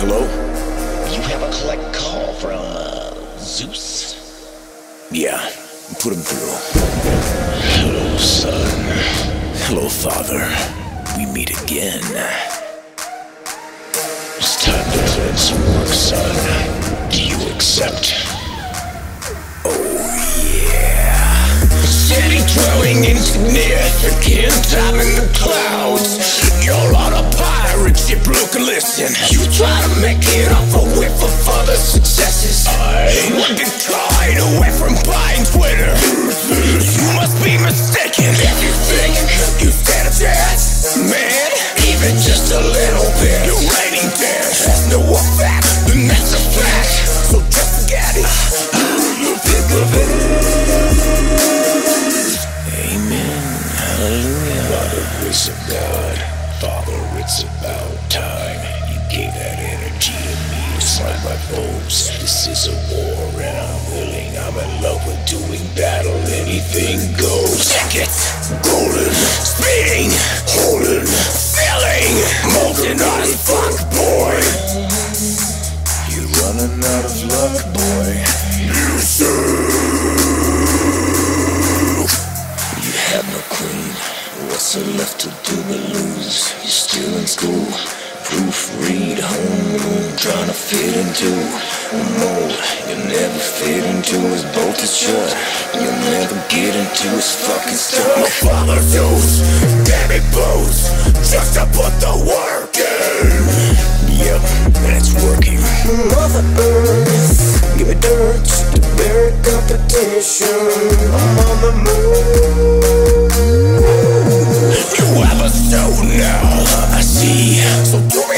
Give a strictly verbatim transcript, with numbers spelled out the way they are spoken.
Hello? You have a collect call from, uh, Zeus? Yeah, put him through. Hello, son. Hello, father. We meet again. It's time to put in some work, son. Do you accept? Oh, yeah. Steady dwelling insignificant, I'm in the clouds. You're on a pirate ship, look and listen. You try to make it up a whiff of other successes. I would be tied away from buying Twitter. You must be mistaken if you think you stand a chance, man. Even just a little bit. Your rating there has no effect, and that's a fact. So just forget it. Think of it. Amen. Hallelujah. Father, it's of God. Father, it's about time. You gave that energy to me. It's like my bones. This is a war and I'm willing. I'm in love with doing battle. Anything goes. Check it. Golden. Speeding. Holding. Filling. Molten on fuck, boy. You're running out of luck, boy. You suck. You have no queen. What's there left to do but lose? You're still in school. Proofread, homeroom, trying to fit into a mold. You'll never fit into his bolted shut. You'll never get into his fucking stuff. My father Zeus, damn it boast, just to put the work in. Yep, and it's working. Mother Earth, give me dirt to bury competition. I'm on the move. You have a stone now, I see. So do